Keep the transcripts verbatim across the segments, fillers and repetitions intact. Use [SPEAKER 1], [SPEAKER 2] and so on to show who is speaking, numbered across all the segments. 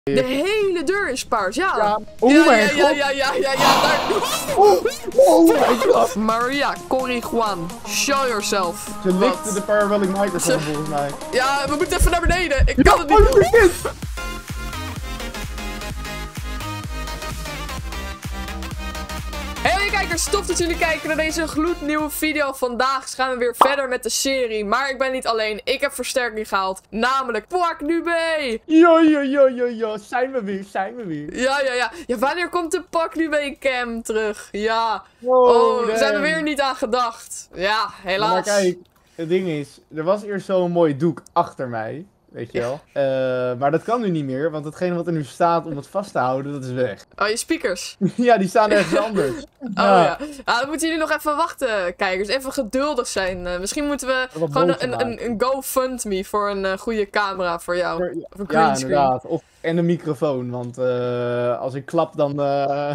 [SPEAKER 1] De hele deur is paars, ja.
[SPEAKER 2] Ja. Oh
[SPEAKER 1] ja,
[SPEAKER 2] mijn
[SPEAKER 1] ja,
[SPEAKER 2] god.
[SPEAKER 1] ja, ja, ja, ja, daar.
[SPEAKER 2] Oh, oh my god.
[SPEAKER 1] Maria, Corrie Juan, show yourself.
[SPEAKER 2] Ze
[SPEAKER 1] Wat?
[SPEAKER 2] likte de parabolic microphone
[SPEAKER 1] Ze-
[SPEAKER 2] volgens mij.
[SPEAKER 1] Ja, we moeten even naar beneden. Ik
[SPEAKER 2] Ja,
[SPEAKER 1] kan het niet.
[SPEAKER 2] oh, shit.
[SPEAKER 1] Hey kijkers, tof dat jullie kijken naar deze gloednieuwe video. Vandaag gaan we weer verder met de serie. Maar ik ben niet alleen, ik heb versterking gehaald. Namelijk Pak Nu Mee.
[SPEAKER 2] Yo, yo, yo, yo, yo. Zijn we weer, zijn we weer.
[SPEAKER 1] Ja, ja, ja. Ja, wanneer komt de Pak Nu Mee cam terug? Ja.
[SPEAKER 2] Oh,
[SPEAKER 1] Oh, daar zijn we
[SPEAKER 2] damn.
[SPEAKER 1] weer niet aan gedacht. Ja, helaas.
[SPEAKER 2] Maar kijk, het ding is, er was eerst zo'n mooi doek achter mij. Weet je wel. Eh, maar dat kan nu niet meer, want hetgene wat er nu staat om het vast te houden, dat is weg.
[SPEAKER 1] Oh, je speakers.
[SPEAKER 2] Ja, die staan ergens anders.
[SPEAKER 1] Oh ja. Ja, dan moeten jullie nog even wachten, kijkers. Even geduldig zijn. Uh, misschien moeten we
[SPEAKER 2] Wat
[SPEAKER 1] gewoon
[SPEAKER 2] boos
[SPEAKER 1] een, een, een GoFundMe voor een uh, goede camera voor jou.
[SPEAKER 2] Ja,
[SPEAKER 1] Of een
[SPEAKER 2] ja,
[SPEAKER 1] greenscreen.
[SPEAKER 2] inderdaad. Of, en een microfoon, want eh, als ik klap dan... eh,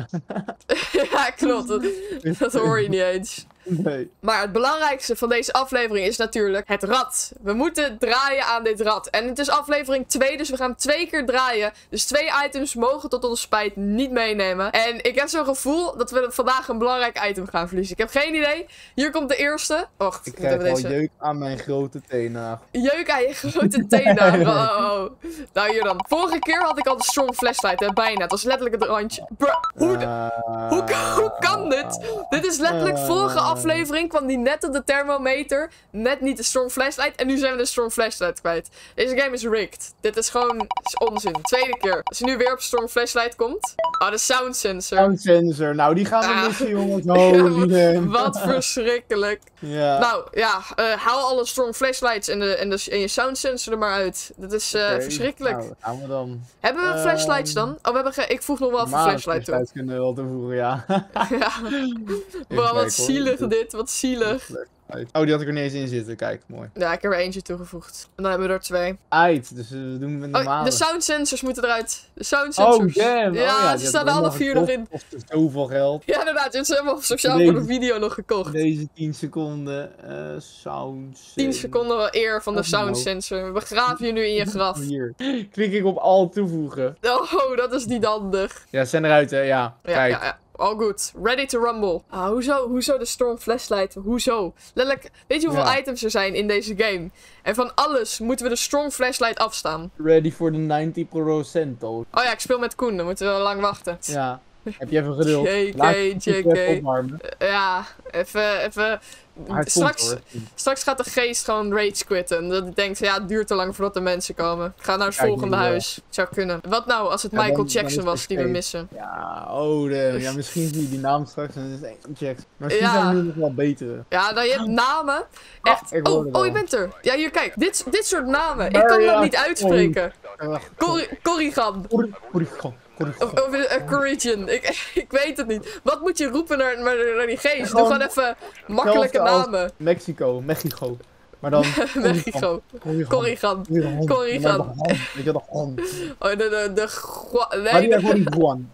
[SPEAKER 1] Ja, klopt. Dat, dat hoor je niet eens.
[SPEAKER 2] nee.
[SPEAKER 1] Maar het belangrijkste van deze aflevering is natuurlijk het rad. We moeten draaien aan dit rad. En het is aflevering twee, dus we gaan twee keer draaien. Dus twee items mogen tot onze spijt niet meenemen. En ik heb zo'n gevoel dat we vandaag een belangrijk item gaan verliezen. Ik heb geen idee. Hier komt de eerste. Wacht,
[SPEAKER 2] Ik
[SPEAKER 1] moeten we
[SPEAKER 2] krijg al
[SPEAKER 1] deze...
[SPEAKER 2] jeuk aan mijn grote tenen.
[SPEAKER 1] Jeuk aan je grote tenen. Oh, oh, oh. Nou, hier dan. Vorige keer had ik al de strong flashlight, hè. Bijna. Het was letterlijk het randje. Bruh, hoe, de-
[SPEAKER 2] Uh,
[SPEAKER 1] hoe, hoe kan dit? Dit is letterlijk vorige aflevering kwam die net op de thermometer. Net niet de strong flashlight. En nu zijn we de strong flashlight kwijt. Deze game is rigged. Dit is gewoon is onzin. Tweede keer. Als je nu weer op strong flashlight komt. Oh, de sound sensor.
[SPEAKER 2] Sound sensor. Nou, die gaan we
[SPEAKER 1] Ah.
[SPEAKER 2] missen, jongens. Holy damn.
[SPEAKER 1] Wat verschrikkelijk.
[SPEAKER 2] Ja.
[SPEAKER 1] Nou, ja. eh, haal alle strong flashlights en, de, en, de, en je sound sensor er maar uit. Dat is eh,
[SPEAKER 2] Oké,
[SPEAKER 1] verschrikkelijk.
[SPEAKER 2] Nou, gaan we dan.
[SPEAKER 1] Hebben we
[SPEAKER 2] Ehm,
[SPEAKER 1] flashlights dan? Oh, we hebben geen... Ik voeg nog wel even
[SPEAKER 2] Normale
[SPEAKER 1] flashlight toe.
[SPEAKER 2] flashlights kunnen we wel toevoegen, ja.
[SPEAKER 1] Ja. Bro, wat
[SPEAKER 2] kijken, hoor.
[SPEAKER 1] zielig dit. Wat zielig.
[SPEAKER 2] Oh, die had ik er niet eens in zitten. Kijk, mooi.
[SPEAKER 1] Ja, ik heb er eentje toegevoegd. En dan hebben we er twee.
[SPEAKER 2] Uit, dus we doen met
[SPEAKER 1] Oh,
[SPEAKER 2] normale.
[SPEAKER 1] de sound sensors moeten eruit. De sound
[SPEAKER 2] Oh,
[SPEAKER 1] sensors.
[SPEAKER 2] damn.
[SPEAKER 1] Ja,
[SPEAKER 2] oh, ja
[SPEAKER 1] ze
[SPEAKER 2] die
[SPEAKER 1] staan
[SPEAKER 2] hadden
[SPEAKER 1] alle
[SPEAKER 2] we
[SPEAKER 1] vier
[SPEAKER 2] nog
[SPEAKER 1] nog in.
[SPEAKER 2] gekocht. Kost zoveel geld.
[SPEAKER 1] Ja, inderdaad. Ze hebben we speciaal
[SPEAKER 2] Deze-
[SPEAKER 1] voor de video nog gekocht.
[SPEAKER 2] Deze tien seconden uh, sound.
[SPEAKER 1] tien seconden wel eer van de
[SPEAKER 2] Wat nou?
[SPEAKER 1] sound sensor. We begraven je nu in je graf.
[SPEAKER 2] Hier. Klik ik op al toevoegen.
[SPEAKER 1] Oh, dat is niet handig.
[SPEAKER 2] Ja, ze zijn eruit, hè? Ja.
[SPEAKER 1] Ja,
[SPEAKER 2] Kijk.
[SPEAKER 1] ja, ja. All good. Ready to rumble. Ah, hoezo? Hoezo de storm flashlight? Hoezo? Letterlijk, weet je hoeveel
[SPEAKER 2] Ja.
[SPEAKER 1] items er zijn in deze game? En van alles moeten we de strong flashlight afstaan.
[SPEAKER 2] Ready for the negentig procent al.
[SPEAKER 1] Oh ja, ik speel met Koen. Dan moeten we lang wachten.
[SPEAKER 2] Ja. Heb je even geduld?
[SPEAKER 1] J K,
[SPEAKER 2] Laat je
[SPEAKER 1] J K.
[SPEAKER 2] even opwarmen.
[SPEAKER 1] Ja, even, even.
[SPEAKER 2] Maar het
[SPEAKER 1] Straks,
[SPEAKER 2] komt, hoor.
[SPEAKER 1] straks gaat de geest gewoon rage quitten. En dat denkt, ja, het duurt te lang voordat de mensen komen. Ik ga naar het
[SPEAKER 2] Kijk,
[SPEAKER 1] volgende
[SPEAKER 2] nu wel.
[SPEAKER 1] huis. Zou kunnen. Wat nou als het
[SPEAKER 2] Ja, dan-
[SPEAKER 1] Michael
[SPEAKER 2] dan
[SPEAKER 1] Jackson
[SPEAKER 2] is
[SPEAKER 1] was
[SPEAKER 2] het
[SPEAKER 1] die we
[SPEAKER 2] oké.
[SPEAKER 1] missen?
[SPEAKER 2] Ja, oh, de, ja, misschien is niet die naam straks. Dan is het echt Jackson. Maar misschien
[SPEAKER 1] Ja.
[SPEAKER 2] zijn er nu nog wel betere.
[SPEAKER 1] Ja, nou, je hebt namen. Echt.
[SPEAKER 2] ik hoor
[SPEAKER 1] Oh,
[SPEAKER 2] het
[SPEAKER 1] oh,
[SPEAKER 2] al.
[SPEAKER 1] je bent er. Ja, hier, kijk. Dit, dit soort namen. Ik kan dat
[SPEAKER 2] Maria,
[SPEAKER 1] niet uitspreken.
[SPEAKER 2] Wacht.
[SPEAKER 1] Corri- Corrigan.
[SPEAKER 2] Corri- Corrigan. Corrigan.
[SPEAKER 1] Of, of uh, Corrigan. Ik, ik weet het niet. Wat moet je roepen naar, naar, naar die geest? Doe
[SPEAKER 2] Gewoon
[SPEAKER 1] gewoon even makkelijke
[SPEAKER 2] Hetzelfde als
[SPEAKER 1] namen.
[SPEAKER 2] Mexico. Mexico. Maar dan...
[SPEAKER 1] Mexico.
[SPEAKER 2] Corrigan.
[SPEAKER 1] Corrigan.
[SPEAKER 2] Corrigan.
[SPEAKER 1] Corrigan.
[SPEAKER 2] Weet je dat? Corrigan.
[SPEAKER 1] Oh, de, de, de, gua- nee,
[SPEAKER 2] Maria
[SPEAKER 1] de,
[SPEAKER 2] Corrigan.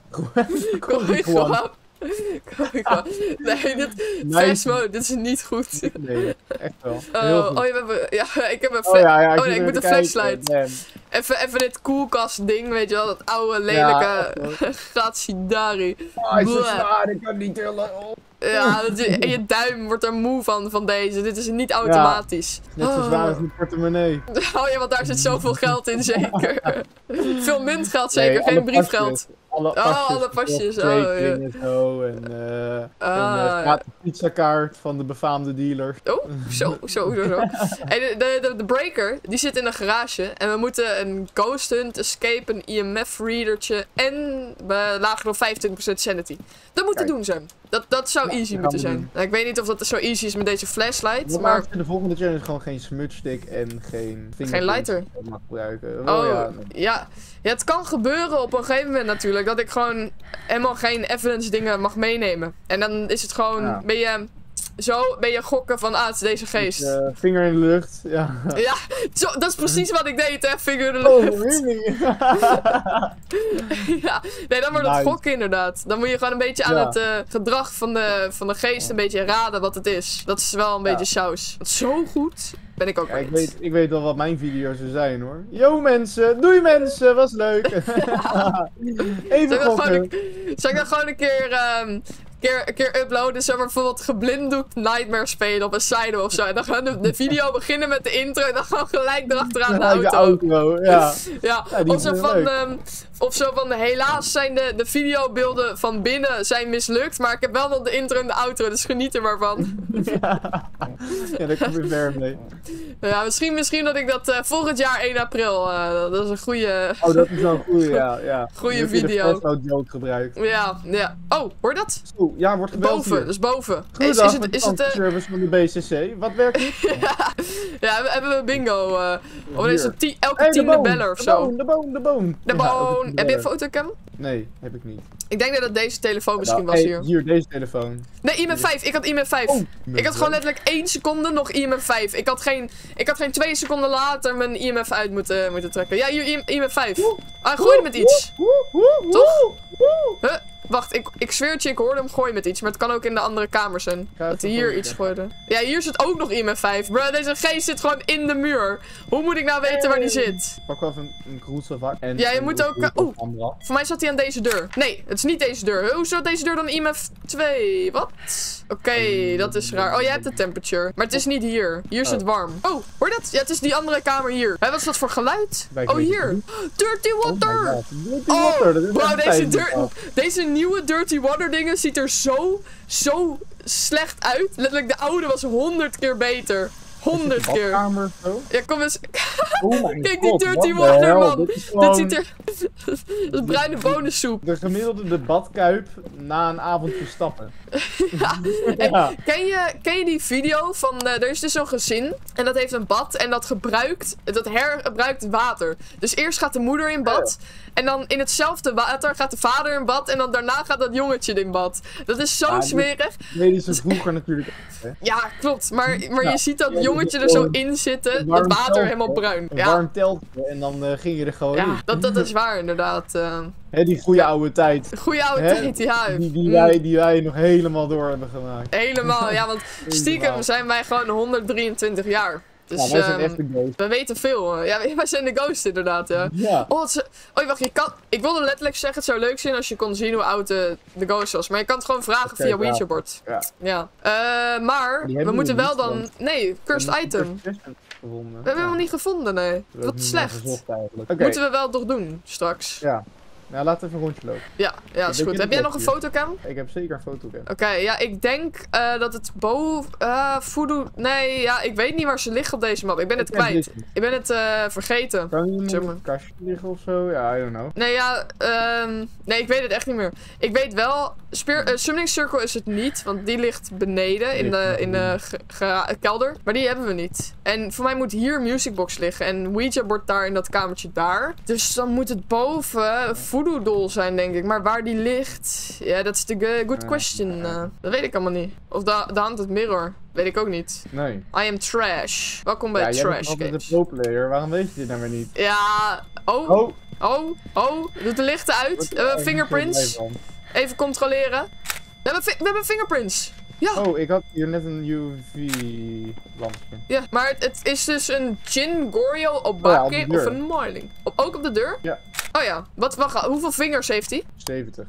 [SPEAKER 1] Corrigan. Corrigan. Nee, dit,
[SPEAKER 2] Nee.
[SPEAKER 1] fast mode, dit is niet goed.
[SPEAKER 2] Nee, echt wel. Heel
[SPEAKER 1] Oh,
[SPEAKER 2] goed.
[SPEAKER 1] oh, je hebt, ja, ik heb een
[SPEAKER 2] Oh
[SPEAKER 1] fla-
[SPEAKER 2] ja, ja.
[SPEAKER 1] oh, nee,
[SPEAKER 2] zit
[SPEAKER 1] ik
[SPEAKER 2] er
[SPEAKER 1] moet
[SPEAKER 2] te
[SPEAKER 1] een
[SPEAKER 2] kijken.
[SPEAKER 1] flashlight.
[SPEAKER 2] Damn.
[SPEAKER 1] Even, even dit koelkast ding, weet je wel, dat oude lelijke Gatsidari.
[SPEAKER 2] Ah, hij is zo
[SPEAKER 1] Bleh.
[SPEAKER 2] zwaar, ik kan niet tillen. Oh.
[SPEAKER 1] Ja, dat is- en je duim wordt er moe van, van deze. Dit is niet automatisch.
[SPEAKER 2] Net zo zwaar als een portemonnee.
[SPEAKER 1] Oh ja, want daar zit zoveel geld in, zeker. Veel muntgeld, zeker,
[SPEAKER 2] Nee,
[SPEAKER 1] geen
[SPEAKER 2] alle
[SPEAKER 1] briefgeld.
[SPEAKER 2] pasjes. Alle
[SPEAKER 1] Oh,
[SPEAKER 2] pasjes.
[SPEAKER 1] alle pasjes,
[SPEAKER 2] of
[SPEAKER 1] oh,
[SPEAKER 2] rekening en zo. En eh
[SPEAKER 1] Ah,
[SPEAKER 2] een uh, gratis pizzakaart van de befaamde dealer.
[SPEAKER 1] Oh, zo, zo, zo, zo. En de, de, de, de breaker, die zit in een garage. En we moeten een ghost hunt, escape, een I M F-readertje en we lager dan vijfentwintig procent sanity. Dat moet te
[SPEAKER 2] Kijk.
[SPEAKER 1] doen zijn. Dat, dat zou
[SPEAKER 2] Ja,
[SPEAKER 1] easy
[SPEAKER 2] dat
[SPEAKER 1] moeten
[SPEAKER 2] gaan we
[SPEAKER 1] zijn.
[SPEAKER 2] doen.
[SPEAKER 1] Nou, ik weet niet of dat zo easy is met deze flashlight,
[SPEAKER 2] Maar
[SPEAKER 1] maar...
[SPEAKER 2] de volgende challenge gewoon geen smudge stick en geen
[SPEAKER 1] Geen lighter.
[SPEAKER 2] dat mag gebruiken.
[SPEAKER 1] Oh,
[SPEAKER 2] Oh, ja.
[SPEAKER 1] ja. Ja. Ja, het kan gebeuren op een gegeven moment natuurlijk dat ik gewoon helemaal geen evidence dingen mag meenemen. En dan is het gewoon,
[SPEAKER 2] Ja.
[SPEAKER 1] ben je zo ben je gokken van, ah, het is deze geest.
[SPEAKER 2] Uh, vinger in de lucht, ja.
[SPEAKER 1] Ja, zo, dat is precies wat ik deed, hè, vinger in de
[SPEAKER 2] Oh,
[SPEAKER 1] lucht.
[SPEAKER 2] really?
[SPEAKER 1] Ja, nee, dan wordt het
[SPEAKER 2] Nice.
[SPEAKER 1] gokken inderdaad. Dan moet je gewoon een beetje aan
[SPEAKER 2] Ja.
[SPEAKER 1] het uh, gedrag van de, van de geest een beetje raden wat het is. Dat is wel een beetje
[SPEAKER 2] Ja.
[SPEAKER 1] saus. Want zo goed ben ik ook
[SPEAKER 2] Ja,
[SPEAKER 1] weer
[SPEAKER 2] ik,
[SPEAKER 1] niet.
[SPEAKER 2] weet, ik weet wel wat mijn video's er zijn hoor. Yo mensen, doei mensen, was leuk. Even
[SPEAKER 1] Zal ik, dat gewoon
[SPEAKER 2] gokken.
[SPEAKER 1] een, zal ik dat gewoon een keer, um, keer, een keer uploaden? Zo bijvoorbeeld geblinddoekt Nightmare spelen op een side of zo. En dan gaan de, de video beginnen met de intro en dan gewoon gelijk erachteraan de
[SPEAKER 2] Gelijk
[SPEAKER 1] auto.
[SPEAKER 2] de auto, ja.
[SPEAKER 1] Ja,
[SPEAKER 2] Ja, die
[SPEAKER 1] of, zo
[SPEAKER 2] is
[SPEAKER 1] van,
[SPEAKER 2] leuk.
[SPEAKER 1] um, of zo van, helaas zijn de, de videobeelden van binnen zijn mislukt, maar ik heb wel nog de intro en de outro, dus geniet er maar van.
[SPEAKER 2] Ja, ja daar kom je ver mee.
[SPEAKER 1] Ja, misschien, misschien dat ik dat uh, volgend jaar één april, uh, dat is een goede...
[SPEAKER 2] Oh, dat is wel een goeie, ja. ja.
[SPEAKER 1] Goeie
[SPEAKER 2] Nu heb je
[SPEAKER 1] video.
[SPEAKER 2] de Fresno joke gebruikt.
[SPEAKER 1] Ja, ja. Oh, hoor dat?
[SPEAKER 2] Zo, ja, wordt gebeld
[SPEAKER 1] Boven,
[SPEAKER 2] hier.
[SPEAKER 1] dus boven.
[SPEAKER 2] Goedendag,
[SPEAKER 1] Is, is het,
[SPEAKER 2] met
[SPEAKER 1] is
[SPEAKER 2] de
[SPEAKER 1] het, uh,
[SPEAKER 2] service van de B C C. Wat werkt niet?
[SPEAKER 1] ja, we hebben we bingo. Uh, of is het tie- elke
[SPEAKER 2] Hey, de
[SPEAKER 1] tiende
[SPEAKER 2] boom,
[SPEAKER 1] beller of
[SPEAKER 2] de
[SPEAKER 1] zo?
[SPEAKER 2] boom, de boom, de boom.
[SPEAKER 1] De
[SPEAKER 2] Ja, ook
[SPEAKER 1] boon.
[SPEAKER 2] een
[SPEAKER 1] Heb je een
[SPEAKER 2] beller.
[SPEAKER 1] fotocam?
[SPEAKER 2] Nee, heb ik niet.
[SPEAKER 1] Ik denk dat het deze telefoon misschien
[SPEAKER 2] Nou,
[SPEAKER 1] was
[SPEAKER 2] hey,
[SPEAKER 1] hier.
[SPEAKER 2] Hier, deze telefoon.
[SPEAKER 1] Nee, I M F vijf. Ik had I M F vijf.
[SPEAKER 2] Oh,
[SPEAKER 1] ik had gewoon letterlijk één seconde nog I M F vijf. Ik had geen, ik had geen twee seconden later mijn I M F uit moeten, moeten trekken. Ja, hier I M F vijf. Ah, gooi hem met iets. Toch? Huh? Wacht, ik, ik zweer het je, ik hoorde hem gooien met iets. Maar het kan ook in de andere kamer zijn.
[SPEAKER 2] Ga
[SPEAKER 1] Dat hij
[SPEAKER 2] even
[SPEAKER 1] hier
[SPEAKER 2] gooien,
[SPEAKER 1] iets
[SPEAKER 2] ja.
[SPEAKER 1] gooide. Ja, hier zit ook nog I M F vijf. Bro, deze geest zit gewoon in de muur. Hoe moet ik nou weten waar die zit?
[SPEAKER 2] Pak wel even een crucifix. En
[SPEAKER 1] Ja, je
[SPEAKER 2] een
[SPEAKER 1] moet ook, uh,
[SPEAKER 2] crucifix
[SPEAKER 1] oeh.
[SPEAKER 2] andere.
[SPEAKER 1] Voor mij zat hij aan deze deur. Nee, het is niet deze deur. Hoe zat deze deur dan I M F twee? Wat? Oké, okay, dat is raar. Oh, jij hebt de temperature. Maar het is niet hier. Hier is het warm. Oh, hoor je dat? Ja, het is die andere kamer hier. Hé, wat is dat voor geluid?
[SPEAKER 2] Wij
[SPEAKER 1] Oh,
[SPEAKER 2] weten
[SPEAKER 1] hier.
[SPEAKER 2] het
[SPEAKER 1] Dirty
[SPEAKER 2] Oh my
[SPEAKER 1] water.
[SPEAKER 2] God, Dirty
[SPEAKER 1] Oh,
[SPEAKER 2] water. Dat is
[SPEAKER 1] bro,
[SPEAKER 2] echt
[SPEAKER 1] deze,
[SPEAKER 2] fijn,
[SPEAKER 1] dir-
[SPEAKER 2] man.
[SPEAKER 1] deze nieuwe Dirty Water dingen ziet er zo, zo slecht uit. Letterlijk, de oude was honderd keer beter. Honderd keer.
[SPEAKER 2] Badkamer of zo?
[SPEAKER 1] Ja, kom eens.
[SPEAKER 2] Oh my
[SPEAKER 1] Kijk die
[SPEAKER 2] God,
[SPEAKER 1] Dirty
[SPEAKER 2] what the
[SPEAKER 1] Water,
[SPEAKER 2] hell?
[SPEAKER 1] man.
[SPEAKER 2] Dit is
[SPEAKER 1] Dit
[SPEAKER 2] gewoon
[SPEAKER 1] ziet er... Dat is bruine bonensoep.
[SPEAKER 2] de gemiddelde de badkuip na een avondje stappen.
[SPEAKER 1] Ja.
[SPEAKER 2] Ja.
[SPEAKER 1] En ken, je, ken je die video van... Uh, er is dus zo'n gezin en dat heeft een bad en dat gebruikt... Dat hergebruikt water. Dus eerst gaat de moeder in bad... En dan in hetzelfde water gaat de vader in bad. En dan daarna gaat dat jongetje in bad. Dat is zo
[SPEAKER 2] Ja, dit-
[SPEAKER 1] smerig.
[SPEAKER 2] Nee, die is vroeger natuurlijk ook, hè.
[SPEAKER 1] Ja, klopt. Maar, maar
[SPEAKER 2] Ja.
[SPEAKER 1] je ziet dat
[SPEAKER 2] Ja,
[SPEAKER 1] jongetje
[SPEAKER 2] dit
[SPEAKER 1] er
[SPEAKER 2] is
[SPEAKER 1] zo
[SPEAKER 2] gewoon
[SPEAKER 1] in zitten.
[SPEAKER 2] een
[SPEAKER 1] Dat
[SPEAKER 2] warm
[SPEAKER 1] water
[SPEAKER 2] teltje,
[SPEAKER 1] helemaal bruin.
[SPEAKER 2] Een
[SPEAKER 1] Ja,
[SPEAKER 2] warm teltje en dan uh, ging je er gewoon
[SPEAKER 1] ja
[SPEAKER 2] in.
[SPEAKER 1] dat, dat is waar inderdaad. Uh,
[SPEAKER 2] Hè, die goede oude tijd.
[SPEAKER 1] goeie oude
[SPEAKER 2] Hè?
[SPEAKER 1] tijd, ja.
[SPEAKER 2] Die, die,
[SPEAKER 1] Mm,
[SPEAKER 2] wij, die wij nog helemaal door hebben gemaakt.
[SPEAKER 1] Helemaal, ja. Want stiekem
[SPEAKER 2] Helemaal.
[SPEAKER 1] zijn wij gewoon honderddrieëntwintig jaar. Dus
[SPEAKER 2] Ja, wij zijn
[SPEAKER 1] ehm,
[SPEAKER 2] echt de ghost.
[SPEAKER 1] we weten veel. Ja, wij zijn de ghost inderdaad, ja.
[SPEAKER 2] Ja.
[SPEAKER 1] Oh, het is- oh, wacht, je kan... Ik wilde letterlijk zeggen, het zou leuk zijn als je kon zien hoe oud de, de ghost was. Maar je kan het gewoon vragen
[SPEAKER 2] Oké,
[SPEAKER 1] via
[SPEAKER 2] ja.
[SPEAKER 1] Ouija-bord.
[SPEAKER 2] Ja.
[SPEAKER 1] Ja. Eh, maar,
[SPEAKER 2] Die
[SPEAKER 1] we
[SPEAKER 2] hebben
[SPEAKER 1] moeten
[SPEAKER 2] we
[SPEAKER 1] wel
[SPEAKER 2] niet,
[SPEAKER 1] dan...
[SPEAKER 2] want-
[SPEAKER 1] Nee, cursed item. We hebben hem niet gevonden, nee. Wat slecht.
[SPEAKER 2] Oké,
[SPEAKER 1] Moeten we wel toch doen, straks.
[SPEAKER 2] ja. Nou, laten we even een rondje lopen.
[SPEAKER 1] Ja, ja, is
[SPEAKER 2] Weet
[SPEAKER 1] goed.
[SPEAKER 2] je
[SPEAKER 1] Heb
[SPEAKER 2] het
[SPEAKER 1] jij nog een
[SPEAKER 2] plekje?
[SPEAKER 1] fotocam?
[SPEAKER 2] Ik heb zeker een foto.
[SPEAKER 1] Oké, ja, ik denk eh, dat het boven... eh voodoo... Nee, ja, ik weet niet waar ze liggen op deze map. Ik ben het
[SPEAKER 2] Ik ken
[SPEAKER 1] kwijt.
[SPEAKER 2] dit niet.
[SPEAKER 1] Ik ben het eh, vergeten.
[SPEAKER 2] Kan iemand
[SPEAKER 1] Zeg
[SPEAKER 2] op
[SPEAKER 1] maar.
[SPEAKER 2] een kastje liggen of zo? Ja, I don't know.
[SPEAKER 1] Nee, ja, ehm nee, ik weet het echt niet meer. Ik weet wel, Spear, uh, Summoning Circle is het niet, want die ligt beneden in de, in de ge- ge- kelder. Maar die hebben we niet. En voor mij moet hier een musicbox liggen en Ouija bord daar in dat kamertje daar. Dus dan moet het boven een voodoo doll zijn, denk ik. Maar waar die ligt, ja, dat is de good question. Uh, dat weet ik allemaal niet. Of de, de Haunted Mirror, weet ik ook niet.
[SPEAKER 2] Nee.
[SPEAKER 1] I am trash. Welkom bij
[SPEAKER 2] Ja, jij bent
[SPEAKER 1] Trash
[SPEAKER 2] altijd
[SPEAKER 1] Games.
[SPEAKER 2] de pro-player. Waarom weet je dit nou weer niet?
[SPEAKER 1] Ja, oh,
[SPEAKER 2] Oh,
[SPEAKER 1] oh, oh, doet de lichten uit.
[SPEAKER 2] wat-
[SPEAKER 1] We hebben
[SPEAKER 2] oh,
[SPEAKER 1] fingerprints.
[SPEAKER 2] ik ben er blij
[SPEAKER 1] Even controleren. We hebben, fi- we hebben fingerprints. Ja,
[SPEAKER 2] van. Oh, ik had hier net een U V-lampje.
[SPEAKER 1] ja. Maar het, het is dus een Jin Goryeo
[SPEAKER 2] Oh ja,
[SPEAKER 1] Obake
[SPEAKER 2] op de
[SPEAKER 1] of
[SPEAKER 2] deur.
[SPEAKER 1] een Marling. Op, ook op de deur?
[SPEAKER 2] Ja.
[SPEAKER 1] Oh ja. Wat, wacht, hoeveel vingers heeft hij?
[SPEAKER 2] zeventig.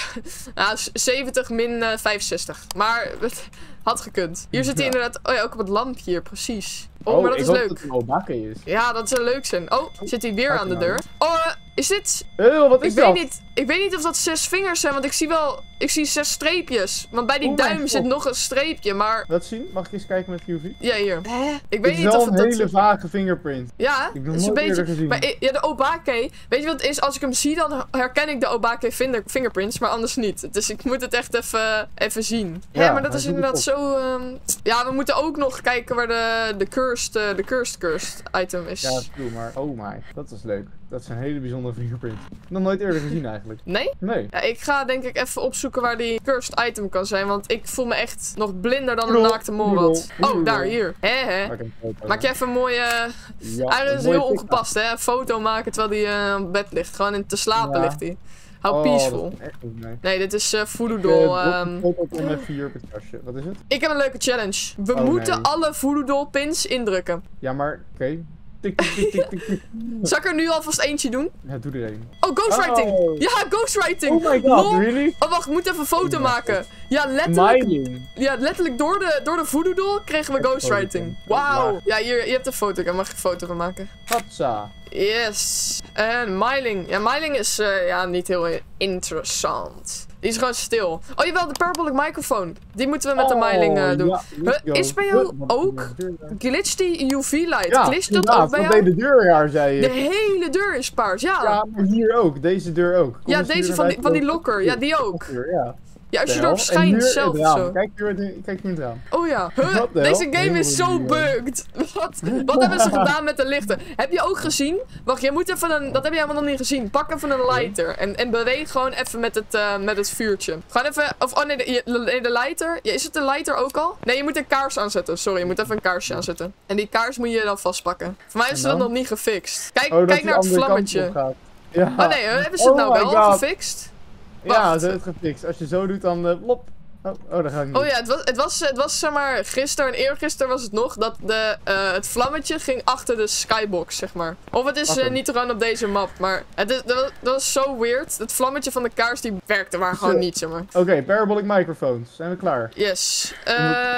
[SPEAKER 1] Ja, zeventig min uh, vijfenzestig. Maar het had gekund. Hier zit hij
[SPEAKER 2] Ja.
[SPEAKER 1] inderdaad... Oh ja, ook op het lampje hier, precies. Oh, maar dat
[SPEAKER 2] ik
[SPEAKER 1] is
[SPEAKER 2] hoop
[SPEAKER 1] leuk.
[SPEAKER 2] dat het een Obake is.
[SPEAKER 1] Ja, dat zou leuk zijn. Oh, zit hij weer
[SPEAKER 2] kijk
[SPEAKER 1] aan de
[SPEAKER 2] nou.
[SPEAKER 1] deur. Oh, uh, is dit...
[SPEAKER 2] Oh, wat is
[SPEAKER 1] Ik
[SPEAKER 2] dat?
[SPEAKER 1] weet, niet, ik weet niet of dat zes vingers zijn, want ik zie wel... Ik zie zes streepjes. Want bij die
[SPEAKER 2] Oh mijn
[SPEAKER 1] duim
[SPEAKER 2] God.
[SPEAKER 1] zit nog een streepje, maar...
[SPEAKER 2] Laat zien? Mag ik eens kijken met U V?
[SPEAKER 1] Ja, hier. Hè? Ik
[SPEAKER 2] Het
[SPEAKER 1] weet
[SPEAKER 2] is
[SPEAKER 1] niet
[SPEAKER 2] wel
[SPEAKER 1] of
[SPEAKER 2] een
[SPEAKER 1] het... dat-
[SPEAKER 2] hele vage fingerprint.
[SPEAKER 1] Ja,
[SPEAKER 2] Ik heb
[SPEAKER 1] het
[SPEAKER 2] nog
[SPEAKER 1] is een
[SPEAKER 2] nooit eerder
[SPEAKER 1] beetje...
[SPEAKER 2] gezien.
[SPEAKER 1] Maar, i- ja, de Obake... Weet je wat het is? Als ik hem zie, dan herken ik de Obake vinger, fingerprints, maar anders niet. Dus ik moet het echt even, even zien.
[SPEAKER 2] Ja,
[SPEAKER 1] Ja, maar dat
[SPEAKER 2] maar
[SPEAKER 1] is
[SPEAKER 2] zoek het
[SPEAKER 1] inderdaad zo... ehm, Ja, we moeten ook nog kijken waar de, de cursed, eh, de cursed cursed item is.
[SPEAKER 2] Ja, dat is cool, maar oh my, dat is leuk. Dat is een hele bijzondere fingerprint. Nog nooit eerder gezien eigenlijk.
[SPEAKER 1] Nee?
[SPEAKER 2] Nee.
[SPEAKER 1] Ja, ik ga denk ik even opzoeken waar die cursed item kan zijn. Want ik voel me echt nog blinder dan een naakte molrat. Oh, daar, hier. Hè, hè. Maak je even een mooie...
[SPEAKER 2] Ja,
[SPEAKER 1] Eigenlijk is
[SPEAKER 2] een
[SPEAKER 1] heel
[SPEAKER 2] mooie
[SPEAKER 1] ongepast, hè. Een foto maken terwijl hij uh, op bed ligt. Gewoon in te slapen
[SPEAKER 2] Ja.
[SPEAKER 1] ligt hij. How
[SPEAKER 2] Oh,
[SPEAKER 1] peaceful.
[SPEAKER 2] dat is echt goed, nee.
[SPEAKER 1] Nee, dit is uh, voodoo
[SPEAKER 2] Ik,
[SPEAKER 1] doll.
[SPEAKER 2] eh,
[SPEAKER 1] Um,
[SPEAKER 2] drop een foto met vier op het kastje. Wat is het?
[SPEAKER 1] ik heb een leuke challenge. We
[SPEAKER 2] Oh,
[SPEAKER 1] moeten
[SPEAKER 2] nee.
[SPEAKER 1] alle voodoo doll pins indrukken.
[SPEAKER 2] Ja, maar, oké. Okay. Tik, tik, tik, tik, tik, tik.
[SPEAKER 1] Zal ik er nu alvast eentje doen?
[SPEAKER 2] Ja, doe er een.
[SPEAKER 1] Oh, ghostwriting!
[SPEAKER 2] Oh.
[SPEAKER 1] Ja, ghostwriting!
[SPEAKER 2] Oh my god,
[SPEAKER 1] Lol.
[SPEAKER 2] really?
[SPEAKER 1] Oh, wacht, ik moet even een foto
[SPEAKER 2] Oh my
[SPEAKER 1] maken. Ja, letterlijk.
[SPEAKER 2] Smiling.
[SPEAKER 1] Ja, letterlijk door de, door de voodoo doll kregen we
[SPEAKER 2] Echt
[SPEAKER 1] ghostwriting.
[SPEAKER 2] foto.
[SPEAKER 1] Wauw. Ja, hier, je hebt een foto. Daar mag ik een foto van maken.
[SPEAKER 2] Hatsa.
[SPEAKER 1] Yes. En Myling. Ja, Myling is uh, ja, niet heel interessant. Die is gewoon stil. Oh jawel, de parabolic microphone. Die moeten we met de Myling uh, doen.
[SPEAKER 2] Ja,
[SPEAKER 1] Huh, is bij jou ook? Glitch die U V-light?
[SPEAKER 2] Ja,
[SPEAKER 1] Glitcht dat
[SPEAKER 2] inderdaad,
[SPEAKER 1] ook bij
[SPEAKER 2] want
[SPEAKER 1] jou?
[SPEAKER 2] deed de deur raar, zei je.
[SPEAKER 1] De hele deur is paars, ja.
[SPEAKER 2] Ja, maar hier ook. Deze deur ook. Kom
[SPEAKER 1] Ja,
[SPEAKER 2] eens
[SPEAKER 1] deze
[SPEAKER 2] hier
[SPEAKER 1] van die,
[SPEAKER 2] naar
[SPEAKER 1] van die
[SPEAKER 2] buiten.
[SPEAKER 1] locker. Ja, die ook.
[SPEAKER 2] Ja.
[SPEAKER 1] Ja, als je
[SPEAKER 2] De hel.
[SPEAKER 1] erop
[SPEAKER 2] En
[SPEAKER 1] schijnt
[SPEAKER 2] hier
[SPEAKER 1] zelf
[SPEAKER 2] het raam.
[SPEAKER 1] zo.
[SPEAKER 2] Kijk hier, kijk hier in het raam.
[SPEAKER 1] Oh ja. Huh?
[SPEAKER 2] Wat de
[SPEAKER 1] Deze
[SPEAKER 2] hel?
[SPEAKER 1] game is zo
[SPEAKER 2] Heel
[SPEAKER 1] bugged. Wat, wat hebben ze gedaan met de lichten? Heb je ook gezien? Wacht, jij moet even een... Dat heb je helemaal nog niet gezien. Pak even een lighter. En, en beweeg gewoon even met het, uh, met het vuurtje. Gewoon even... Of, oh nee, de, nee, de lighter. Ja, is het de lighter ook al? Nee, je moet een kaars aanzetten. Sorry, je moet even een kaarsje aanzetten. En die kaars moet je dan vastpakken. Voor mij is dat nog niet gefixt. Kijk,
[SPEAKER 2] Oh,
[SPEAKER 1] kijk naar het vlammetje.
[SPEAKER 2] Ja.
[SPEAKER 1] Oh nee, hebben ze het
[SPEAKER 2] Oh
[SPEAKER 1] nou
[SPEAKER 2] my
[SPEAKER 1] wel
[SPEAKER 2] God.
[SPEAKER 1] gefixt?
[SPEAKER 2] Ja,
[SPEAKER 1] Wacht.
[SPEAKER 2] ze hebben het gefixt. Als je zo doet, dan uh, plop. Oh, oh, dat gaat niet.
[SPEAKER 1] Oh ja, het was, het was, het was zeg maar, gisteren en eergisteren was het nog dat de, uh, het vlammetje ging achter de skybox, zeg maar. Of het is uh, niet gewoon op deze map, maar het is, dat, was, dat was zo weird. Het vlammetje van de kaars die werkte maar gewoon
[SPEAKER 2] Zo.
[SPEAKER 1] niet, zeg maar.
[SPEAKER 2] Oké, okay, parabolic microphones. Zijn we klaar?
[SPEAKER 1] Yes. Uh,